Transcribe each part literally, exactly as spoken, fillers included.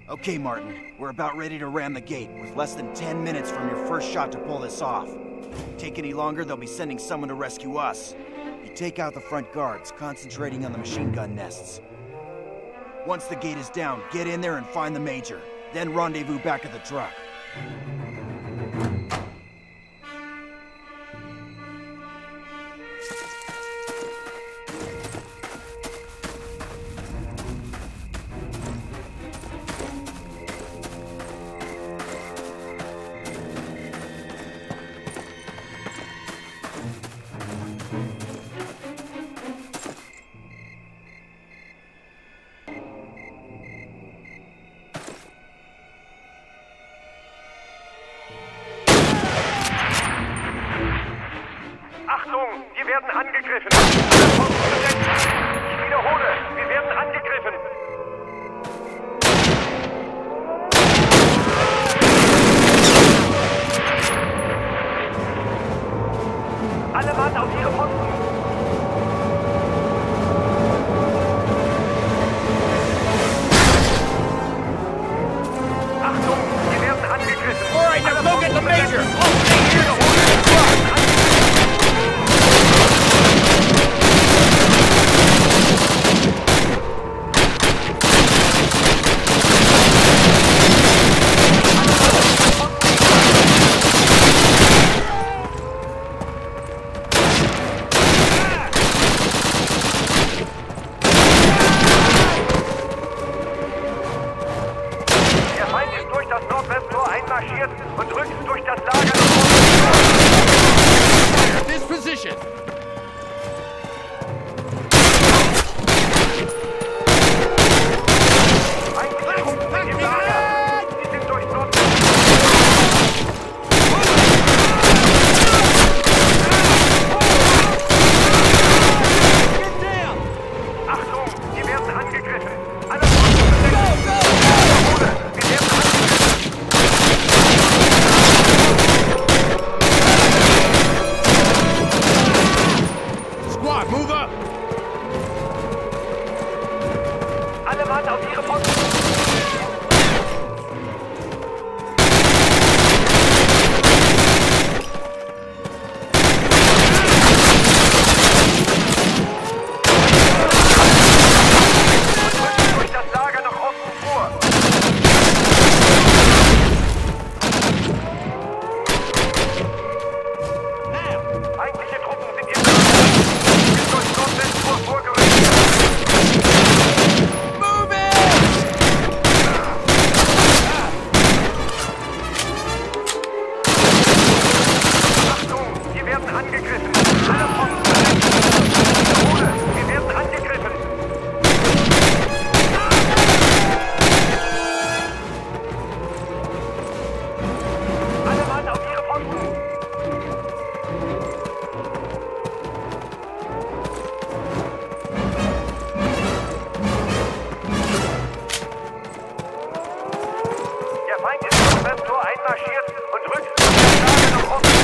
Okay, Martin. We're about ready to ram the gate, with less than ten minutes from your first shot to pull this off. Take any longer, they'll be sending someone to rescue us. You take out the front guards, concentrating on the machine gun nests. Once the gate is down, get in there and find the Major. Then rendezvous back at the truck. Achtung, wir werden angegriffen. Ich wiederhole, wir werden angegriffen. Alle Mann auf ihre Posten. Achtung, wir werden angegriffen. All right, now go get the Major. Oh, stay here. Einmarschiert und rückt durch das Lager. This position. Eigentlich im Lager. Sie sind durch Nord. Achtung, wir werden angegriffen. Alle Posten besetzt. Wir werden angegriffen. Squad, move up! Alle Mann auf ihre Posten! Und durch das Lager nach Osten vor! Eigentliche Truppen sind jetzt durch Nordwest vor vorgerückt. Move it! Achtung, wir werden angegriffen. Alle Posten. Ich wiederhole, wir werden angegriffen. Alle Mann auf ihre Posten. Der Feind ist zum Westtor einmarschiert und rückt durch das Lager nach Osten.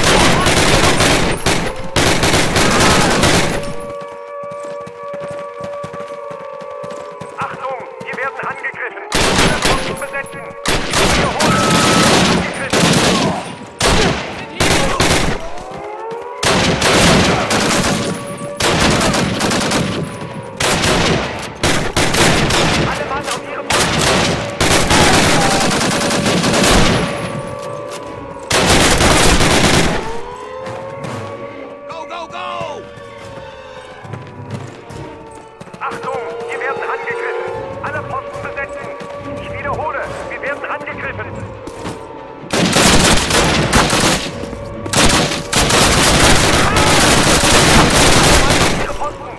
Achtung, wir werden angegriffen. Alle Posten besetzen. Ich wiederhole, angegriffen. Alle Mann auf ihre Posten. Go, go, go! Achtung, wir werden angegriffen. Alle Posten besetzen. Ich wiederhole, wir werden angegriffen. Ihre Posten.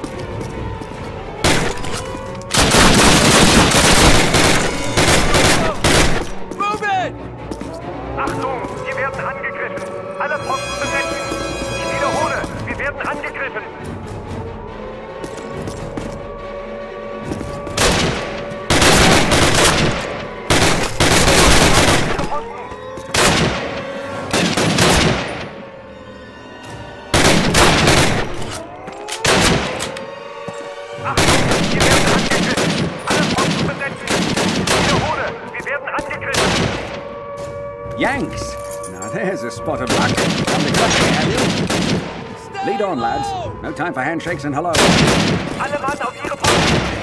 Move it! Achtung, wir werden angegriffen. Alle Posten besetzen. Ich wiederhole, wir werden angegriffen. Ihre Posten. Achtung, wir werden angegriffen. Alle Posten besetzen. Ich wiederhole, wir werden Yanks! Now there's a spot of luck. Come to clutch me, have you? Lead on, lads. No time for handshakes and hello. Alle Mann auf ihre Posten!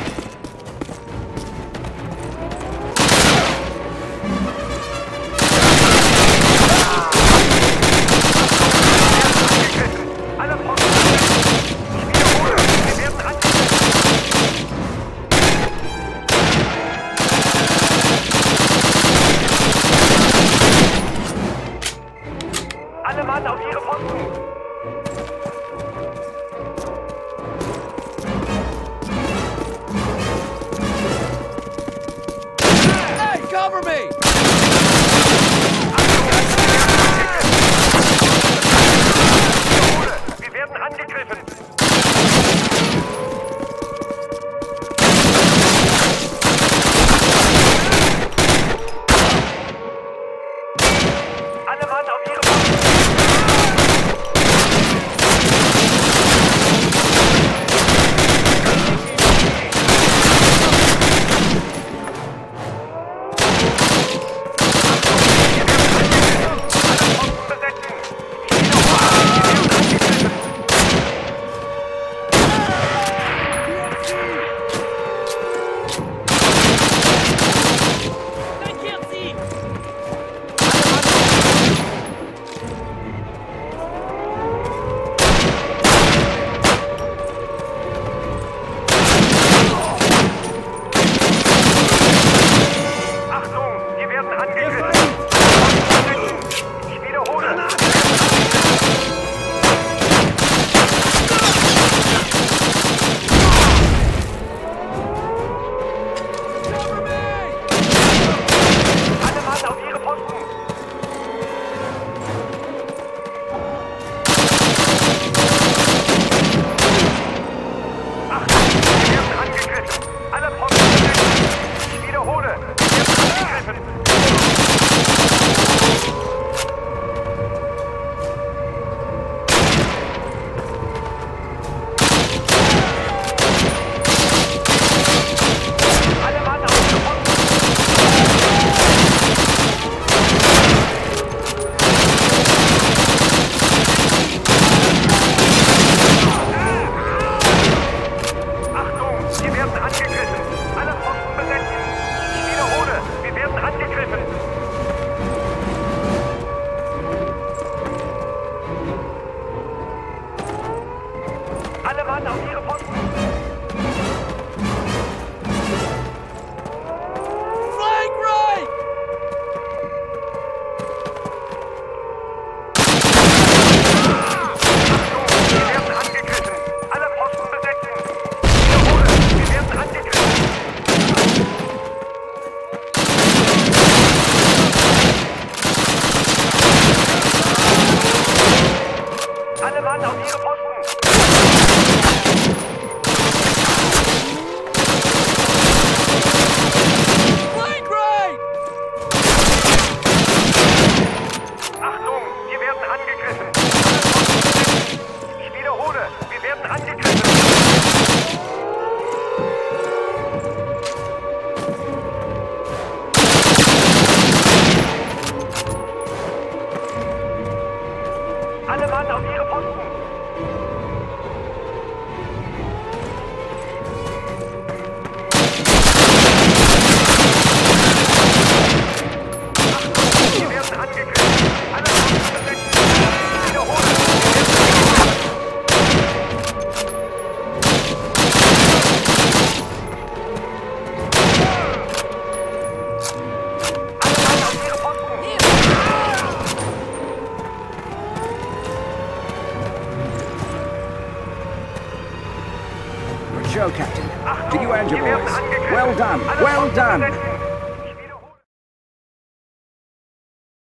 Cover me! Wir werden angegriffen! Alle Mann auf ihre Posten! Alle Mann auf ihre Posten! Flank right! Wir werden angegriffen! Alle Posten besetzen! Wiederhole! Wir werden angegriffen! Alle Mann auf ihre Posten! Alle Mann auf ihre Posten! Achtung, wir werden angegriffen! Alle Posten besetzen! Wiederhole! Alle Mann auf ihre Posten! Good show, Captain. To you and your boys. Well done, well done.